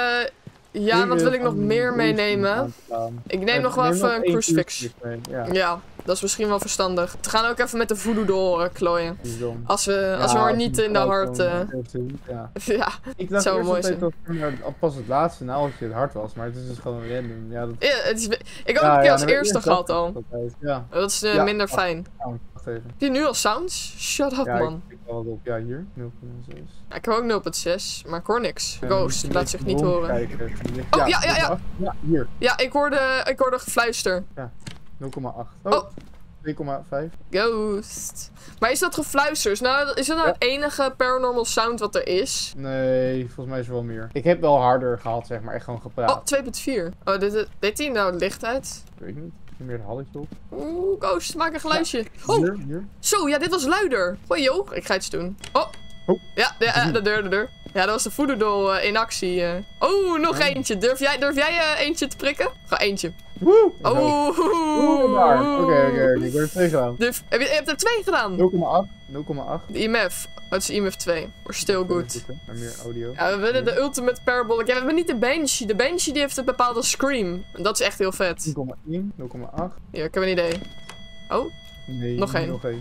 [SPEAKER 1] ja, wat wil ik nog meer meenemen? Ik neem nog wel even een crucifix.
[SPEAKER 2] Ja.
[SPEAKER 1] Ja, dat is misschien wel verstandig. We gaan ook even met de voodoo doll uh, klooien. Als we, als we
[SPEAKER 2] Ja,
[SPEAKER 1] maar niet in de hart... Uh...
[SPEAKER 2] Ja.
[SPEAKER 1] ja,
[SPEAKER 2] ik dacht
[SPEAKER 1] zou
[SPEAKER 2] eerst
[SPEAKER 1] mooi
[SPEAKER 2] altijd
[SPEAKER 1] zijn.
[SPEAKER 2] dat het pas het laatste naaldje het hart was, maar het is dus gewoon random. Ja, dat...
[SPEAKER 1] Ja, het is, ik heb
[SPEAKER 2] ja,
[SPEAKER 1] ook een keer
[SPEAKER 2] ja,
[SPEAKER 1] als
[SPEAKER 2] maar
[SPEAKER 1] eerste
[SPEAKER 2] eerst
[SPEAKER 1] gehad
[SPEAKER 2] dacht
[SPEAKER 1] al.
[SPEAKER 2] ik altijd, Ja.
[SPEAKER 1] Dat is uh,
[SPEAKER 2] Ja,
[SPEAKER 1] minder
[SPEAKER 2] wacht.
[SPEAKER 1] fijn.
[SPEAKER 2] Oh, wacht even.
[SPEAKER 1] Heb je nu al sounds? Shut up,
[SPEAKER 2] Ja,
[SPEAKER 1] man.
[SPEAKER 2] ik klik wel wat op. Ja, hier. nul komma zes.
[SPEAKER 1] Ja, ik heb ook nul komma zes, maar ik hoor niks.
[SPEAKER 2] En
[SPEAKER 1] Ghost,
[SPEAKER 2] dan
[SPEAKER 1] laat
[SPEAKER 2] moet je
[SPEAKER 1] zich niet horen.
[SPEAKER 2] rondkijken.
[SPEAKER 1] Oh, ja, ja, ja.
[SPEAKER 2] Ja, hier.
[SPEAKER 1] Ja, ik hoorde, ik hoorde gefluister.
[SPEAKER 2] nul komma acht.
[SPEAKER 1] Oh.
[SPEAKER 2] Oh. twee komma vijf.
[SPEAKER 1] Ghost. Maar is dat gefluister? Is, nou, is dat nou
[SPEAKER 2] Ja.
[SPEAKER 1] het enige paranormal sound wat er is?
[SPEAKER 2] Nee, volgens mij is er wel meer. Ik heb wel harder gehad, zeg maar. Echt gewoon gepraat.
[SPEAKER 1] Oh, twee punt vier. Oh, dit, dit, deed hij nou het licht uit?
[SPEAKER 2] Ik weet niet. Ik heb meer het halletje op.
[SPEAKER 1] Oeh, Ghost, maak een geluidje. Oh,
[SPEAKER 2] Hier, hier.
[SPEAKER 1] zo, ja, dit was luider. Goeie, joh. Ik ga iets doen. Oh.
[SPEAKER 2] Oh.
[SPEAKER 1] Ja, de, uh, de deur, de deur. Ja, dat was de voodoo doll uh, in actie. Uh. Oh, nog
[SPEAKER 2] Oh.
[SPEAKER 1] eentje. Durf jij, durf jij uh, eentje te prikken? Ga eentje.
[SPEAKER 2] Woe!
[SPEAKER 1] Oh.
[SPEAKER 2] Oeh, daar. Oké, oké, oké. Ik heb er twee gedaan.
[SPEAKER 1] Durf, heb je, je hebt er twee gedaan.
[SPEAKER 2] nul komma acht. nul komma acht.
[SPEAKER 1] De I M F. Oh, het is I M F twee. We're still good.
[SPEAKER 2] En meer audio.
[SPEAKER 1] Ja, we willen de ultimate parabolic. Ja, we hebben niet de Banshee. De Banshee die heeft een bepaalde scream. En dat is echt heel vet.
[SPEAKER 2] tien komma één. nul komma acht.
[SPEAKER 1] Ja, ik heb een idee. Oh.
[SPEAKER 2] Nee,
[SPEAKER 1] Nog één.
[SPEAKER 2] Nog één.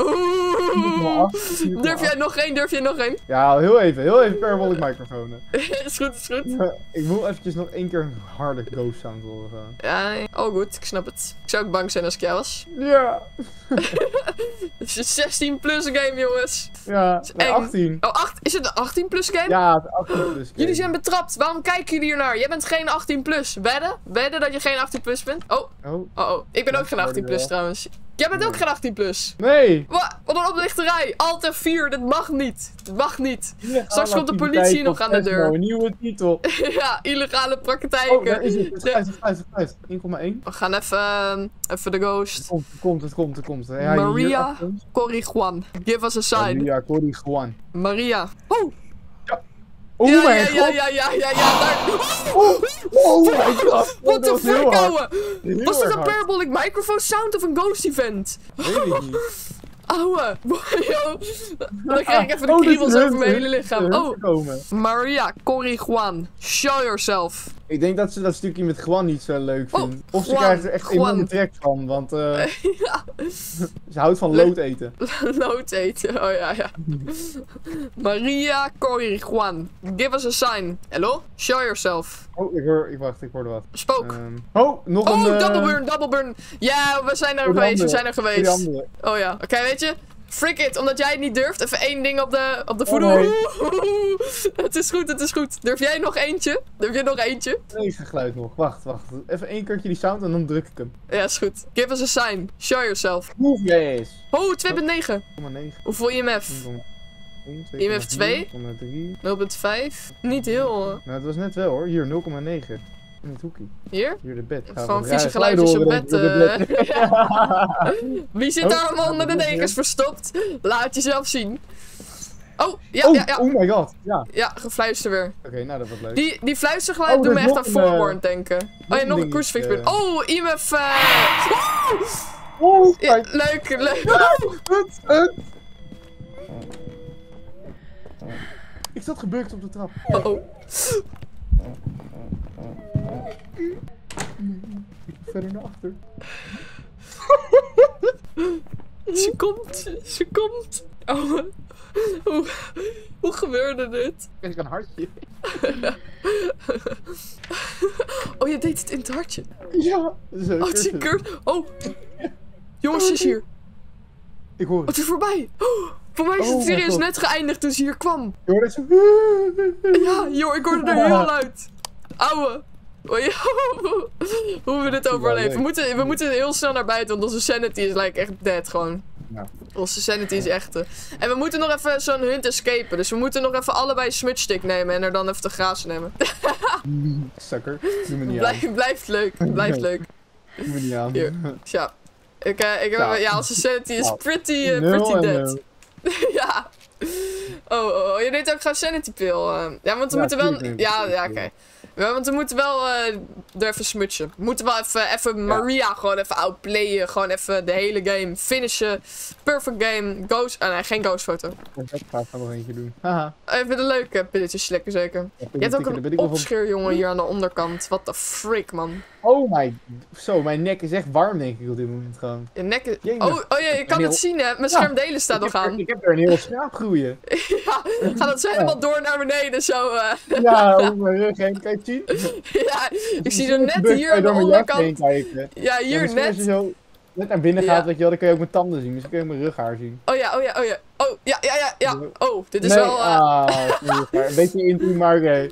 [SPEAKER 1] Oeh. Durf jij nog één? Durf jij nog één?
[SPEAKER 2] Ja, heel even. Heel even parabolic microfoon.
[SPEAKER 1] is goed, is goed.
[SPEAKER 2] Ik wil eventjes nog één keer een harde ghost sound horen. gaan.
[SPEAKER 1] Ja, nee. Oh goed, ik snap het. Ik zou ook bang zijn als ik jou was.
[SPEAKER 2] Ja.
[SPEAKER 1] Het is een zestien plus game, jongens.
[SPEAKER 2] Ja, nee,
[SPEAKER 1] eng.
[SPEAKER 2] achttien.
[SPEAKER 1] Oh, acht, is het een achttien plus game?
[SPEAKER 2] Ja, het is achttien plus.
[SPEAKER 1] Jullie zijn betrapt. Waarom kijken jullie hier naar? Jij bent geen achttien plus. Wedden? Wedden dat je geen achttien plus bent? Oh,
[SPEAKER 2] Oh.
[SPEAKER 1] oh, oh. Ik ben ook geen achttien plus trouwens. Jij bent ook
[SPEAKER 2] Nee.
[SPEAKER 1] geen achttien plus.
[SPEAKER 2] Nee!
[SPEAKER 1] Wat? Wat een oplichterij. Alt F vier, dit mag niet. Dit mag niet.
[SPEAKER 2] Illegale
[SPEAKER 1] Straks komt de
[SPEAKER 2] activiteit
[SPEAKER 1] politie nog
[SPEAKER 2] op
[SPEAKER 1] aan de
[SPEAKER 2] Tesmo,
[SPEAKER 1] deur.
[SPEAKER 2] Een nieuwe titel.
[SPEAKER 1] Ja, illegale praktijken.
[SPEAKER 2] Oh, daar is het. Het is
[SPEAKER 1] De-
[SPEAKER 2] vijftig, vijftig, vijftig. één komma één.
[SPEAKER 1] We gaan even, ehm, even de
[SPEAKER 2] Het
[SPEAKER 1] ghost.
[SPEAKER 2] komt, het komt, het komt, het komt. Ja, hier
[SPEAKER 1] Maria
[SPEAKER 2] achter ons.
[SPEAKER 1] Corriguan. Give us a sign.
[SPEAKER 2] Maria Corriguan.
[SPEAKER 1] Maria. Oh,
[SPEAKER 2] Oh
[SPEAKER 1] ja,
[SPEAKER 2] mijn
[SPEAKER 1] ja,
[SPEAKER 2] god!
[SPEAKER 1] ja, ja, ja, ja, ja, daar.
[SPEAKER 2] Oh, oh my god!
[SPEAKER 1] What
[SPEAKER 2] Dat
[SPEAKER 1] the
[SPEAKER 2] was heel
[SPEAKER 1] fuck,
[SPEAKER 2] hard.
[SPEAKER 1] ouwe?
[SPEAKER 2] Heel
[SPEAKER 1] Was dit
[SPEAKER 2] erg
[SPEAKER 1] een
[SPEAKER 2] hard.
[SPEAKER 1] parabolic microphone sound of een ghost event?
[SPEAKER 2] Weet ik niet.
[SPEAKER 1] Ouwe. Yo. Dan krijg ik even de
[SPEAKER 2] Oh, dit is
[SPEAKER 1] kriebels
[SPEAKER 2] hun-
[SPEAKER 1] over mijn
[SPEAKER 2] hun-
[SPEAKER 1] hele lichaam.
[SPEAKER 2] hun
[SPEAKER 1] Oh,
[SPEAKER 2] gekomen.
[SPEAKER 1] Maria Corriguan. Show yourself.
[SPEAKER 2] Ik denk dat ze dat stukje met Juan niet zo leuk
[SPEAKER 1] Oh,
[SPEAKER 2] vindt. Of ze
[SPEAKER 1] Juan,
[SPEAKER 2] krijgt er echt
[SPEAKER 1] Juan.
[SPEAKER 2] enorme trek van, want eh,
[SPEAKER 1] Ja.
[SPEAKER 2] ze houdt van lood eten.
[SPEAKER 1] Lood eten. Oh ja, ja. Maria Corriguan. Give us a sign. Hello? Show yourself.
[SPEAKER 2] Oh, ik hoor, ik wacht, ik hoorde wat.
[SPEAKER 1] Spook.
[SPEAKER 2] Ehm, oh, nog
[SPEAKER 1] Oh,
[SPEAKER 2] een... eh,
[SPEAKER 1] double burn, double burn. Ja, we zijn er
[SPEAKER 2] voor die
[SPEAKER 1] geweest, we
[SPEAKER 2] andere,
[SPEAKER 1] zijn er
[SPEAKER 2] voor die
[SPEAKER 1] geweest.
[SPEAKER 2] andere.
[SPEAKER 1] Oh ja, oké, weet je? Frick it, omdat jij het niet durft. Even één ding op de, op de voet.
[SPEAKER 2] Oh, nee.
[SPEAKER 1] Het is goed, het is goed. Durf jij nog eentje? Durf jij nog eentje?
[SPEAKER 2] Nee, is geen geluid nog. Wacht, wacht. Even één keertje die sound en dan druk ik hem.
[SPEAKER 1] Ja, is goed. Give us a sign. Show yourself.
[SPEAKER 2] Move yes.
[SPEAKER 1] Oh, twee komma negen.
[SPEAKER 2] nul komma negen.
[SPEAKER 1] Hoeveel I M F? I M F twee?
[SPEAKER 2] nul komma drie.
[SPEAKER 1] nul komma vijf? Niet heel.
[SPEAKER 2] Nou, het was net wel hoor. Hier, nul komma negen. In het hoekje.
[SPEAKER 1] Hier?
[SPEAKER 2] Hier de bed. Gaan
[SPEAKER 1] Gewoon
[SPEAKER 2] we
[SPEAKER 1] vieze
[SPEAKER 2] rare
[SPEAKER 1] geluidjes op
[SPEAKER 2] geluiden
[SPEAKER 1] bed.
[SPEAKER 2] horen, denk ik,
[SPEAKER 1] eh.
[SPEAKER 2] door de bed.
[SPEAKER 1] Wie zit
[SPEAKER 2] Oh,
[SPEAKER 1] daar allemaal onder de
[SPEAKER 2] gaat het
[SPEAKER 1] dekens
[SPEAKER 2] weer?
[SPEAKER 1] verstopt? Laat jezelf zien. Oh, ja,
[SPEAKER 2] Oh,
[SPEAKER 1] ja, ja.
[SPEAKER 2] oh my god. Ja.
[SPEAKER 1] Ja, gefluister weer.
[SPEAKER 2] Oké, nou dat was leuk.
[SPEAKER 1] Die, die fluistergeluid
[SPEAKER 2] Oh,
[SPEAKER 1] doet
[SPEAKER 2] er
[SPEAKER 1] me
[SPEAKER 2] is
[SPEAKER 1] echt aan
[SPEAKER 2] nog een,
[SPEAKER 1] Voorborn
[SPEAKER 2] eh,
[SPEAKER 1] denken. Oh
[SPEAKER 2] nog
[SPEAKER 1] ja,
[SPEAKER 2] een
[SPEAKER 1] nog een
[SPEAKER 2] dingetje.
[SPEAKER 1] crucifix. Oh, I M F. eh.
[SPEAKER 2] Oh,
[SPEAKER 1] Ja,
[SPEAKER 2] kijk.
[SPEAKER 1] leuk, leuk.
[SPEAKER 2] Het, het. Ik zat gebukt op de trap.
[SPEAKER 1] Oh, oh.
[SPEAKER 2] Verder naar achter.
[SPEAKER 1] Ze komt, ze komt. Oh, hoe, hoe gebeurde dit?
[SPEAKER 2] Kijk, een hartje.
[SPEAKER 1] Oh, je deed het in het hartje.
[SPEAKER 2] Ja. Dat is een
[SPEAKER 1] Oh, het is een
[SPEAKER 2] cursus.
[SPEAKER 1] cursus. Oh. Jongens, ze is hier.
[SPEAKER 2] Ik hoor
[SPEAKER 1] Oh,
[SPEAKER 2] het.
[SPEAKER 1] het is voorbij. Oh, voor mij is het
[SPEAKER 2] Oh, mijn
[SPEAKER 1] serieus
[SPEAKER 2] God.
[SPEAKER 1] net geëindigd toen ze hier kwam.
[SPEAKER 2] Je hoort het zo.
[SPEAKER 1] Ja, joh, ik hoorde er heel luid. Ouwe. Oh, ja. Hoe we dit overleven. We moeten, we moeten heel snel naar buiten, want onze sanity is like, echt dead gewoon.
[SPEAKER 2] Ja.
[SPEAKER 1] Onze sanity is echt. eh. En we moeten nog even zo'n hunt escapen. Dus we moeten nog even allebei smudgestick nemen en er dan even te grazen nemen.
[SPEAKER 2] Sucker. Doe me niet aan.
[SPEAKER 1] Blijf, blijft leuk. Blijft leuk.
[SPEAKER 2] Doe me niet aan.
[SPEAKER 1] Hier. Ja. Ik, eh, ik heb,
[SPEAKER 2] Ja.
[SPEAKER 1] ja, onze sanity is
[SPEAKER 2] Nou,
[SPEAKER 1] pretty, eh,
[SPEAKER 2] nul
[SPEAKER 1] pretty
[SPEAKER 2] en
[SPEAKER 1] dead. Ja. Oh, oh, oh, je neemt ook gewoon sanity pill. eh. Ja, want we
[SPEAKER 2] Ja,
[SPEAKER 1] moeten wel...
[SPEAKER 2] tuurlijk neem ik
[SPEAKER 1] Ja,
[SPEAKER 2] sanity
[SPEAKER 1] ja,
[SPEAKER 2] pill.
[SPEAKER 1] oké. Ja, want we moeten wel eh er even smutsen. We moeten wel even, even Maria gewoon even outplayen. Gewoon even de hele game finishen. Perfect game. Ghost... Ah, nee, geen ghost foto.
[SPEAKER 2] Dat ga ik nog eentje doen. Haha.
[SPEAKER 1] Even de leuke pilletjes slikken zeker. Je hebt ook een opscheer, jongen, hier aan de onderkant. What the frick, man.
[SPEAKER 2] Oh my. Zo, mijn nek is echt warm denk ik op dit moment gewoon.
[SPEAKER 1] Je nek is...
[SPEAKER 2] Jemig.
[SPEAKER 1] Oh, oh ja, je kan
[SPEAKER 2] Een
[SPEAKER 1] het
[SPEAKER 2] heel-
[SPEAKER 1] zien, hè. Mijn
[SPEAKER 2] Ja.
[SPEAKER 1] schermdelen staat
[SPEAKER 2] Ik
[SPEAKER 1] nog
[SPEAKER 2] heb er-
[SPEAKER 1] aan.
[SPEAKER 2] Ik heb er een heel schaap groeien.
[SPEAKER 1] Ja, gaat het zo helemaal door naar beneden, zo. eh.
[SPEAKER 2] Ja, over mijn rug heen. Kan je het zien?
[SPEAKER 1] Ja, ik zie er net
[SPEAKER 2] Gebeurt,
[SPEAKER 1] hier
[SPEAKER 2] kan
[SPEAKER 1] aan
[SPEAKER 2] je
[SPEAKER 1] de
[SPEAKER 2] door mijn jas heen
[SPEAKER 1] onderkant.
[SPEAKER 2] kijken.
[SPEAKER 1] Ja,
[SPEAKER 2] Ja,
[SPEAKER 1] hier
[SPEAKER 2] misschien Als je
[SPEAKER 1] net.
[SPEAKER 2] zo net naar binnen
[SPEAKER 1] Ja.
[SPEAKER 2] gaat, weet je wel, dan kun je ook mijn tanden zien. Dus dan kun je ook mijn rughaar zien.
[SPEAKER 1] Oh ja, oh ja, oh ja. Oh, ja, ja, ja, ja. Oh, dit is
[SPEAKER 2] nee,
[SPEAKER 1] wel... eh,
[SPEAKER 2] ah, sorry, een beetje intiem, maar oké.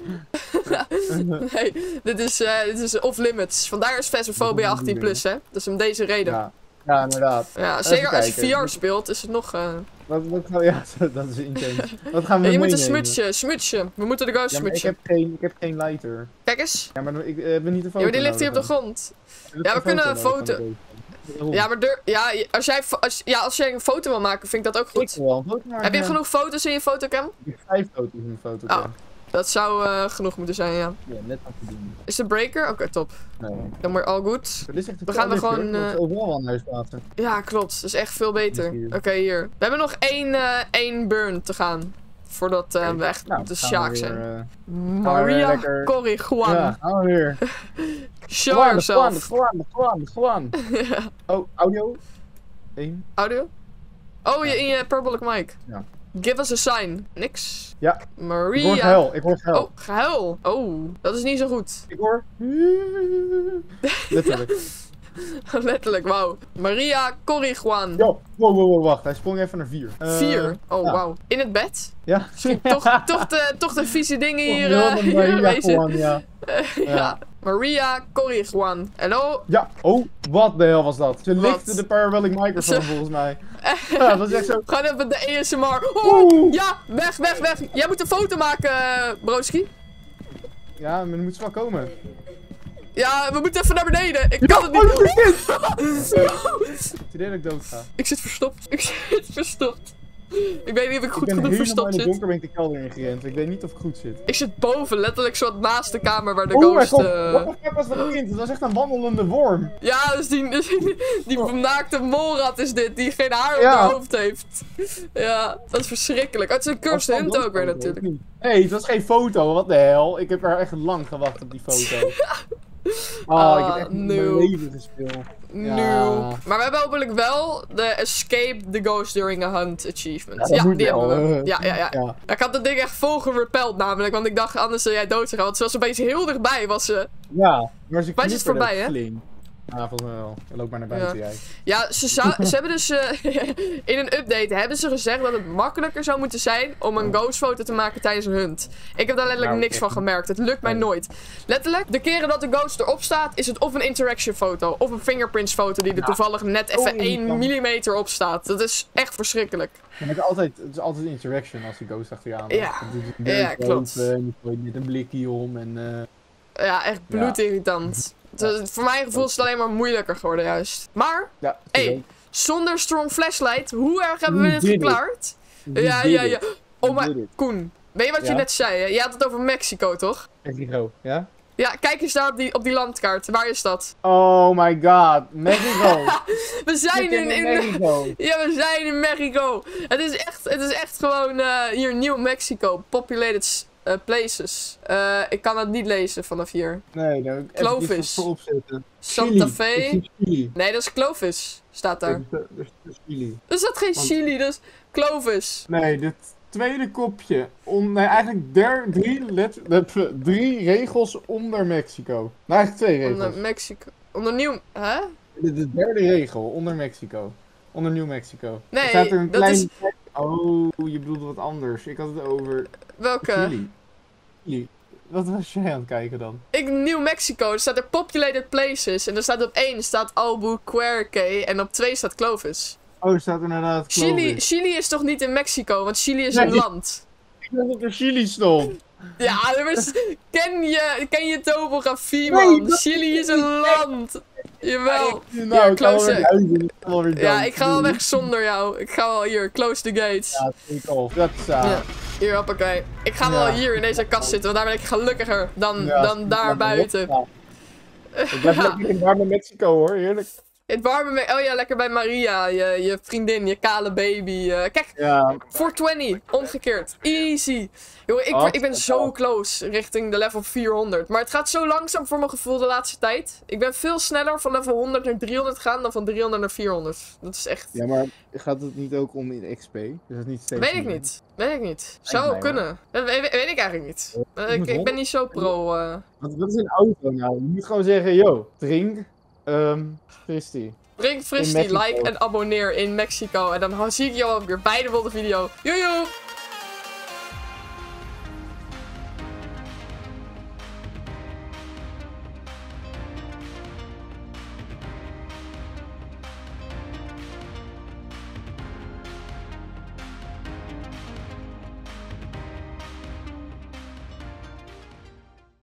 [SPEAKER 1] nee, dit is, eh, dit is off-limits. Vandaar is Phasmophobia achttien plus, hè. Dat is om deze reden. Ja,
[SPEAKER 2] Ja. ja, inderdaad.
[SPEAKER 1] zeker als je
[SPEAKER 2] kijken.
[SPEAKER 1] V R speelt, is het nog... eh
[SPEAKER 2] Wat, wat, gaan we- ja, dat is intense. Wat gaan we
[SPEAKER 1] Ja, je moet een
[SPEAKER 2] meenemen?
[SPEAKER 1] smutje, smutje. We moeten de ghost
[SPEAKER 2] Ja, maar ik
[SPEAKER 1] smutje.
[SPEAKER 2] heb geen, ik heb geen lighter.
[SPEAKER 1] Kijk eens.
[SPEAKER 2] Ja, maar ik eh, heb niet de foto
[SPEAKER 1] Ja, maar die ligt hier op de
[SPEAKER 2] nodig
[SPEAKER 1] grond.
[SPEAKER 2] dan.
[SPEAKER 1] Ja, we
[SPEAKER 2] Ik heb
[SPEAKER 1] kunnen een
[SPEAKER 2] nodig van
[SPEAKER 1] foto-
[SPEAKER 2] de doos. Waarom?
[SPEAKER 1] Ja, maar dur- ja, als, jij fo- als, ja, als jij een foto wil maken, vind ik dat ook
[SPEAKER 2] Ik
[SPEAKER 1] goed.
[SPEAKER 2] wil wel een foto maken.
[SPEAKER 1] Heb je
[SPEAKER 2] ja.
[SPEAKER 1] genoeg foto's in je fotocam?
[SPEAKER 2] Ik heb vijf foto's in mijn foto.
[SPEAKER 1] Oh. Dat zou eh, genoeg moeten zijn, ja.
[SPEAKER 2] Ja, net af te doen.
[SPEAKER 1] Is de breaker? Oké, top.
[SPEAKER 2] Nee.
[SPEAKER 1] Dan maar all good.
[SPEAKER 2] Dit is echt
[SPEAKER 1] We gaan er gewoon, eh,
[SPEAKER 2] overal wel aan huis plaatsen.
[SPEAKER 1] Ja, klopt. Dat is echt veel beter.
[SPEAKER 2] Hier.
[SPEAKER 1] Oké, hier. We hebben nog één, eh, één burn te gaan. Voordat eh, we echt
[SPEAKER 2] Nou,
[SPEAKER 1] de
[SPEAKER 2] gaan we
[SPEAKER 1] sjaak
[SPEAKER 2] weer,
[SPEAKER 1] zijn.
[SPEAKER 2] eh,
[SPEAKER 1] Maria
[SPEAKER 2] lekker-
[SPEAKER 1] Corrie Juan.
[SPEAKER 2] Ja, gaan we weer.
[SPEAKER 1] Show
[SPEAKER 2] Juan,
[SPEAKER 1] yourself.
[SPEAKER 2] Juan, Juan, Juan.
[SPEAKER 1] Ja.
[SPEAKER 2] Oh, audio. Eén.
[SPEAKER 1] Audio? Oh, je in je parabolic mic.
[SPEAKER 2] Ja.
[SPEAKER 1] Give us a sign. Niks.
[SPEAKER 2] Ja. Ik hoor
[SPEAKER 1] Maria.
[SPEAKER 2] gehuil, ik hoor gehuil.
[SPEAKER 1] Oh, gehuil. Oh, dat is niet zo goed.
[SPEAKER 2] Ik hoor... Letterlijk.
[SPEAKER 1] Letterlijk, wauw. Maria Corrie Juan.
[SPEAKER 2] Yo, wow, wow, wow, wacht. Hij sprong even naar vier. Eh,
[SPEAKER 1] Vier. Oh,
[SPEAKER 2] ja.
[SPEAKER 1] wauw. In het bed?
[SPEAKER 2] Ja.
[SPEAKER 1] Toch, toch, de, toch de vieze dingen hier,
[SPEAKER 2] Oh,
[SPEAKER 1] eh,
[SPEAKER 2] Maria
[SPEAKER 1] hier wezen.
[SPEAKER 2] Juan, ja.
[SPEAKER 1] Ja. Maria Corrie Juan. Hallo?
[SPEAKER 2] Ja, oh, wat de hel was dat? Ze
[SPEAKER 1] Wat?
[SPEAKER 2] lichtte de parabolic microfoon
[SPEAKER 1] Ze-
[SPEAKER 2] volgens mij. Ja, dat was echt zo...
[SPEAKER 1] Gewoon even de A S M R. Oh,
[SPEAKER 2] Oeh.
[SPEAKER 1] ja, weg, weg, weg. Jij moet een foto maken, eh, broski.
[SPEAKER 2] Ja, maar dan moet ze wel komen.
[SPEAKER 1] Ja, we moeten even naar beneden. Ik kan het
[SPEAKER 2] oh,
[SPEAKER 1] niet.
[SPEAKER 2] dat is dit! Het idee dat ik dood ga.
[SPEAKER 1] Ik zit verstopt. Ik zit verstopt. Ik weet niet of ik
[SPEAKER 2] Ik
[SPEAKER 1] goed
[SPEAKER 2] ben
[SPEAKER 1] genoeg
[SPEAKER 2] helemaal
[SPEAKER 1] verstopt
[SPEAKER 2] in het
[SPEAKER 1] zit.
[SPEAKER 2] donker ben ik de kelder ingerend. Ik weet niet of ik goed zit.
[SPEAKER 1] Ik zit boven, letterlijk zo naast de kamer waar de
[SPEAKER 2] Oh mijn
[SPEAKER 1] ghost...
[SPEAKER 2] god,
[SPEAKER 1] eh,
[SPEAKER 2] wat de fuck was dat kind? Dat was echt een wandelende worm.
[SPEAKER 1] Ja, dus die, die, die
[SPEAKER 2] Oh.
[SPEAKER 1] naakte molrat is dit, die geen haar op
[SPEAKER 2] Ja.
[SPEAKER 1] haar hoofd heeft. Ja, dat is verschrikkelijk. Oh, het is een cursed hunt ook weer natuurlijk.
[SPEAKER 2] Nee, hey, het was geen foto, wat de hel. Ik heb er echt lang gewacht op die foto. Oh, ik heb echt
[SPEAKER 1] Ah,
[SPEAKER 2] mijn
[SPEAKER 1] no.
[SPEAKER 2] leven gespeeld.
[SPEAKER 1] Nu.
[SPEAKER 2] Ja.
[SPEAKER 1] Maar we hebben hopelijk wel de Escape the Ghost During a Hunt achievement.
[SPEAKER 2] Ja, dat
[SPEAKER 1] Ja,
[SPEAKER 2] moet
[SPEAKER 1] die
[SPEAKER 2] wel,
[SPEAKER 1] hebben we.
[SPEAKER 2] eh.
[SPEAKER 1] Ja, ja, ja.
[SPEAKER 2] Ja.
[SPEAKER 1] Ik had dat ding echt vol gerepeld namelijk, want ik dacht anders zou jij dood zijn. Want ze was opeens heel dichtbij, was ze.
[SPEAKER 2] Ja, maar ze
[SPEAKER 1] Maar ze is
[SPEAKER 2] knipperde
[SPEAKER 1] voorbij, hè?
[SPEAKER 2] flink. Ja, volgens mij wel. Loop maar naar buiten,
[SPEAKER 1] Ja.
[SPEAKER 2] jij.
[SPEAKER 1] Ja, ze, zou, ze hebben dus uh, in een update hebben ze gezegd dat het makkelijker zou moeten zijn om een ghostfoto te maken tijdens een hunt. Ik heb daar letterlijk
[SPEAKER 2] Nou,
[SPEAKER 1] niks
[SPEAKER 2] echt
[SPEAKER 1] van gemerkt. Het lukt mij
[SPEAKER 2] Nee.
[SPEAKER 1] nooit. Letterlijk, de keren dat de ghost erop staat, is het of een interaction foto of een fingerprints foto die er
[SPEAKER 2] Ja.
[SPEAKER 1] toevallig net even
[SPEAKER 2] Oh,
[SPEAKER 1] één
[SPEAKER 2] irritant.
[SPEAKER 1] millimeter op staat. Dat is echt verschrikkelijk.
[SPEAKER 2] En het, is altijd, het is altijd interaction als die ghost achter je aan is.
[SPEAKER 1] Ja.
[SPEAKER 2] Dan doet hij de
[SPEAKER 1] Ja,
[SPEAKER 2] deur
[SPEAKER 1] klopt.
[SPEAKER 2] open en je gooit met een blikje om en... eh,
[SPEAKER 1] Ja, echt bloedirritant. Dus voor mijn gevoel is het alleen maar moeilijker geworden juist. Maar,
[SPEAKER 2] ja,
[SPEAKER 1] hey, zonder strong flashlight, hoe erg hebben we
[SPEAKER 2] You
[SPEAKER 1] dit
[SPEAKER 2] did it.
[SPEAKER 1] geklaard?
[SPEAKER 2] You
[SPEAKER 1] Ja,
[SPEAKER 2] did
[SPEAKER 1] ja,
[SPEAKER 2] it.
[SPEAKER 1] ja. Oh,
[SPEAKER 2] You
[SPEAKER 1] maar
[SPEAKER 2] did it.
[SPEAKER 1] Koen, weet je wat je
[SPEAKER 2] Ja?
[SPEAKER 1] net zei? Hè? Je had het over Mexico, toch?
[SPEAKER 2] Mexico, ja?
[SPEAKER 1] Ja, kijk eens daar op die, op die landkaart. Waar is dat?
[SPEAKER 2] Oh my god, Mexico!
[SPEAKER 1] We zijn
[SPEAKER 2] We
[SPEAKER 1] in,
[SPEAKER 2] zijn in
[SPEAKER 1] in
[SPEAKER 2] Mexico!
[SPEAKER 1] ja, we zijn in Mexico. Het is echt, het is echt gewoon eh, hier New Mexico. Populated uh, places. Uh, ik kan het niet lezen vanaf hier.
[SPEAKER 2] Nee, nou, even
[SPEAKER 1] Clovis.
[SPEAKER 2] iets voor opzetten.
[SPEAKER 1] Santa
[SPEAKER 2] Chili.
[SPEAKER 1] Fe.
[SPEAKER 2] Ik zie Chili.
[SPEAKER 1] Nee, dat is Clovis. Staat daar.
[SPEAKER 2] Dat is- dat is Chili.
[SPEAKER 1] Dus dat geen
[SPEAKER 2] Want-
[SPEAKER 1] Chili, dat is Clovis.
[SPEAKER 2] Nee, dit tweede kopje. On, nee, eigenlijk der, drie, let, let- drie regels onder Mexico. Nou, eigenlijk twee regels.
[SPEAKER 1] Onder Mexico. Onder Nieuw... Hè?
[SPEAKER 2] De, de derde regel, onder Mexico. Onder New Mexico.
[SPEAKER 1] Nee,
[SPEAKER 2] er staat er een
[SPEAKER 1] dat
[SPEAKER 2] klein...
[SPEAKER 1] is-
[SPEAKER 2] Oh, je bedoelt wat anders. Ik had het over
[SPEAKER 1] Welke?
[SPEAKER 2] Chili. Chili. Wat was jij aan het kijken dan?
[SPEAKER 1] Ik, New Mexico, er staat er populated places. En er staat op één staat Albuquerque en op twee staat Clovis.
[SPEAKER 2] Oh, er staat inderdaad Clovis.
[SPEAKER 1] Chili, Chili is toch niet in Mexico, want Chili is
[SPEAKER 2] Nee.
[SPEAKER 1] een land.
[SPEAKER 2] Ik dacht dat er Chili stond.
[SPEAKER 1] Ja, maar is- ken je, ken je topografie,
[SPEAKER 2] Nee,
[SPEAKER 1] man?
[SPEAKER 2] dat-
[SPEAKER 1] Chili is een land. Jawel.
[SPEAKER 2] Nou, ik ga wel
[SPEAKER 1] close
[SPEAKER 2] weer
[SPEAKER 1] it.
[SPEAKER 2] huizen. Ik ga wel weer
[SPEAKER 1] Ja,
[SPEAKER 2] dood.
[SPEAKER 1] ik ga wel
[SPEAKER 2] Doei.
[SPEAKER 1] weg zonder jou. Ik ga wel hier, close the gates.
[SPEAKER 2] Ja, take off. Dat is uh,
[SPEAKER 1] Ja. Hier, hoppakee. Ik ga
[SPEAKER 2] Ja.
[SPEAKER 1] wel hier in deze kast zitten, want daar ben ik gelukkiger dan,
[SPEAKER 2] ja,
[SPEAKER 1] dan daar buiten.
[SPEAKER 2] Ja. Ik blijf
[SPEAKER 1] Ja.
[SPEAKER 2] lekker in warme Mexico hoor, heerlijk.
[SPEAKER 1] Het warme, me- oh ja, lekker bij Maria, je, je vriendin, je kale baby. eh, kijk,
[SPEAKER 2] Ja,
[SPEAKER 1] vierhonderdtwintig, omgekeerd. Easy. Jongen, ik,
[SPEAKER 2] Oh,
[SPEAKER 1] ik ben zo close richting de level vierhonderd. Maar het gaat zo langzaam voor mijn gevoel de laatste tijd. Ik ben veel sneller van level honderd naar driehonderd gegaan dan van driehonderd naar vierhonderd. Dat is echt...
[SPEAKER 2] ja, maar gaat het niet ook om in X P? Is het niet steeds
[SPEAKER 1] Weet ik
[SPEAKER 2] meer?
[SPEAKER 1] niet. Weet ik niet. Zou wel
[SPEAKER 2] mij, hoor.
[SPEAKER 1] kunnen. Dat weet, weet ik eigenlijk niet. Eh,
[SPEAKER 2] je
[SPEAKER 1] ik,
[SPEAKER 2] moet
[SPEAKER 1] ik
[SPEAKER 2] wel-
[SPEAKER 1] ben niet zo pro. eh.
[SPEAKER 2] Wat, wat is een auto nou? Je moet gewoon zeggen, yo, drink, ehm, fristie.
[SPEAKER 1] Drink
[SPEAKER 2] In
[SPEAKER 1] fristie,
[SPEAKER 2] Mexico.
[SPEAKER 1] like en abonneer in Mexico. En dan zie ik jou weer bij de volgende video. Joejoe!